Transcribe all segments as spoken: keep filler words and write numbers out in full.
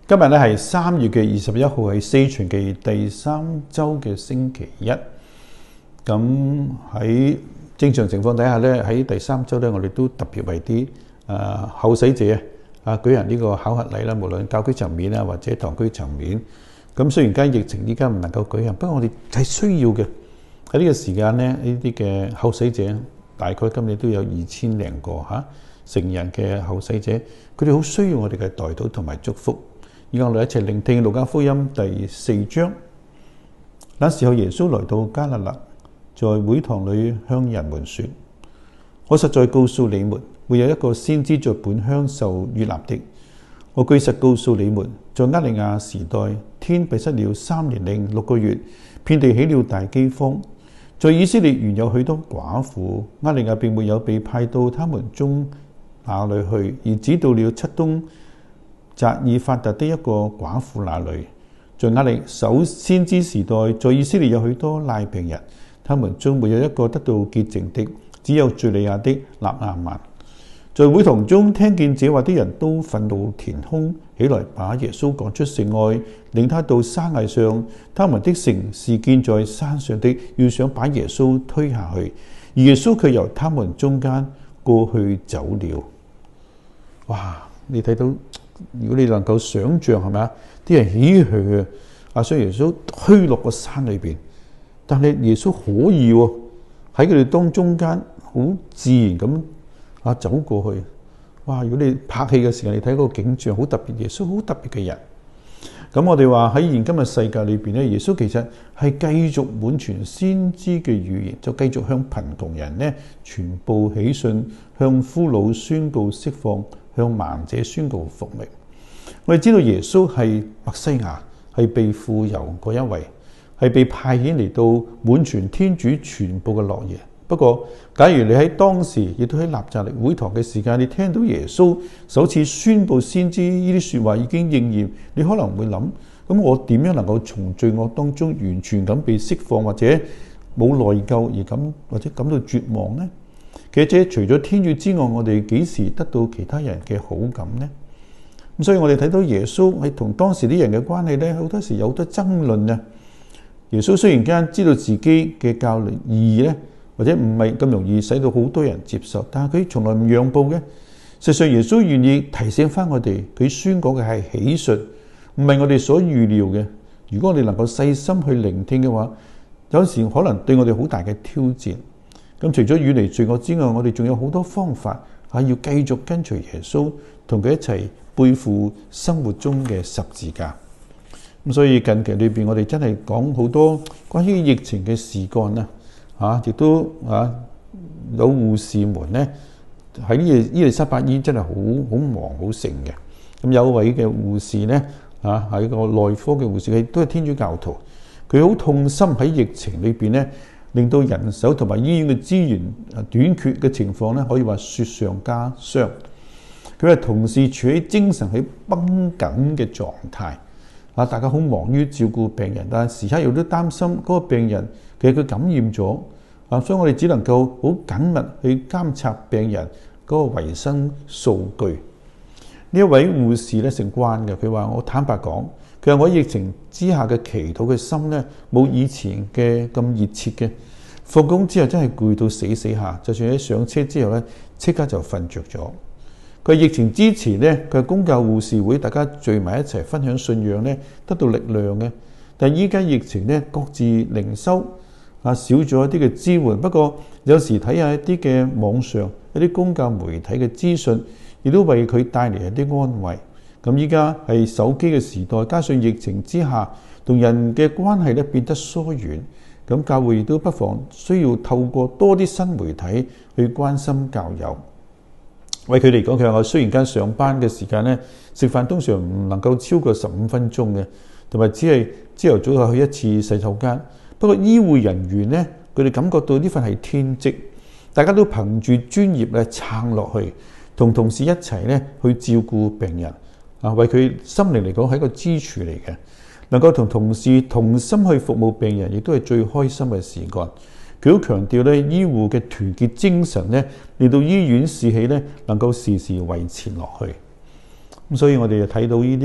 今日咧係三月嘅二十一號，係四旬期第三周嘅星期一。咁喺正常情況底下咧，喺第三周咧，我哋都特別為啲誒候洗者啊舉行呢個考核禮啦，無論教區層面啊或者堂區層面。咁雖然間疫情依家唔能夠舉行，不過我哋係需要嘅。喺呢個時間咧，呢啲嘅候洗者大概今年都有二千零個嚇、啊、成人嘅候洗者，佢哋好需要我哋嘅代禱同埋祝福。而家我哋一齊聆聽路加福音第四章。那時候耶穌來到迦拿勒，在會堂裏向人們說：我實在告訴你們，沒有一個先知在本鄉受悅納的。我據實告訴你們，在厄利亞時代，天閉塞了三年零六個月，遍地起了大饑荒。在以色列原有許多寡婦，厄利亞並沒有被派到他們中那裏去，而只到了漆冬扎爾法特的一個寡婦那裏。在厄利首先知時代，在以色列有許多癩病人，他們中沒有一個得到潔淨的，只有敘利亞的納亞曼。在會堂中聽見這話的人都憤怒填胸，起來把耶穌趕出城外，領他到山崖上。他們的城是建在山上的，要想把耶穌推下去，而耶穌卻由他們中間過去走了。哇！你睇到，如果你能夠想像係咪啊？啲人起鬨啊，想耶穌推落個山裏邊，但係耶穌可以喎喺佢哋當中間好自然咁啊走過去。哇！如果你拍戲嘅時候，你睇嗰個景象好特別，耶穌好特別嘅人。咁我哋話喺現今嘅世界裏邊咧，耶穌其實係繼續滿傳先知嘅預言，就繼續向貧窮人咧傳報喜訊，向俘虜宣告釋放，向盲者宣告復明。我哋知道耶穌係默西亞，係被傅油嗰一位，係被派遣嚟到滿傳天主全部嘅樂言。不過，假如你喺當時亦都喺納匝肋會堂嘅時間，你聽到耶穌首次宣佈先知呢啲説話已經應驗，你可能會諗：咁我點樣能夠從罪惡當中完全咁被釋放，或者冇內疚而感或者感到絕望呢？其實除咗天主之外，我哋幾時得到其他人嘅好感呢？咁所以我哋睇到耶穌係同當時啲人嘅關係咧，好多時有好多爭論啊。耶穌雖然間知道自己嘅教理意義咧，或者唔係咁容易使到好多人接受，但係佢從來唔讓步嘅。實際上耶穌願意提醒翻我哋，佢宣講嘅係喜訊，唔係我哋所預料嘅。如果我哋能夠細心去聆聽嘅話，有時可能對我哋好大嘅挑戰。咁除咗遠離罪惡之外，我哋仲有好多方法係要繼續跟隨耶穌，同佢一齊背負生活中嘅十字架。咁所以近期裏邊，我哋真係講好多關於疫情嘅事幹啊！嚇，亦都啊有護士們咧喺呢個伊利沙伯醫院真係好好忙好盛嘅。咁有一位嘅護士咧嚇係一個內科嘅護士，佢都係天主教徒。佢好痛心喺疫情裏邊咧，令到人手同埋醫院嘅資源短缺嘅情況咧，可以話雪上加霜。佢係同時處喺精神喺繃緊嘅狀態。啊！大家好忙於照顧病人，但係時刻又都擔心嗰個病人其實佢感染咗啊，所以我哋只能夠好緊密去監察病人嗰個維生數據。呢一位護士咧姓關嘅，佢話：我坦白講，佢話我疫情之下嘅祈禱嘅心咧，冇以前嘅咁熱切嘅。放工之後真係攰到死死下，就算喺上車之後咧，即刻就瞓着咗。佢疫情之前咧，佢係公教護士會，大家聚埋一齊分享信仰咧，得到力量嘅。但係依家疫情咧，各自靈修啊，少咗一啲嘅支援。不過有時睇下一啲嘅網上一啲公教媒體嘅資訊，亦都為佢帶嚟一啲安慰。咁依家係手機嘅時代，加上疫情之下，同人嘅關係咧變得疏遠。咁教會亦都不妨需要透過多啲新媒體去關心教友。為佢嚟講，佢話我雖然間上班嘅時間咧，食飯通常唔能夠超過十五分鐘嘅，同埋只係朝頭早去一次洗手間。不過醫護人員咧，佢哋感覺到呢份係天職，大家都憑住專業咧撐落去，同同事一齊咧去照顧病人啊，為佢心靈嚟講係一個支柱嚟嘅。能夠同同事同心去服務病人，亦都係最開心嘅事幹。佢好強調咧，醫護嘅團結精神咧，令到醫院士氣咧能夠時時維持落去。咁所以我哋就睇到呢啲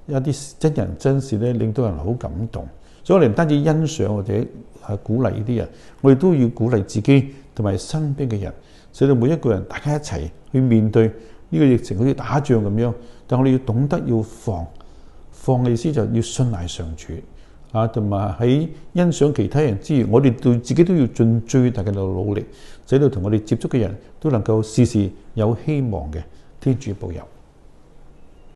一啲真人真事咧，令到人好感動。所以我哋唔單止欣賞或者係鼓勵呢啲人，我哋都要鼓勵自己同埋身邊嘅人，使到每一個人大家一齊去面對呢個疫情，好似打仗咁樣。但我哋要懂得要放放嘅意思，就要信賴上主啊，同埋喺欣賞其他人之餘，我哋對自己都要盡最大嘅努力，使到同我哋接觸嘅人都能夠事事有希望嘅。天主保佑。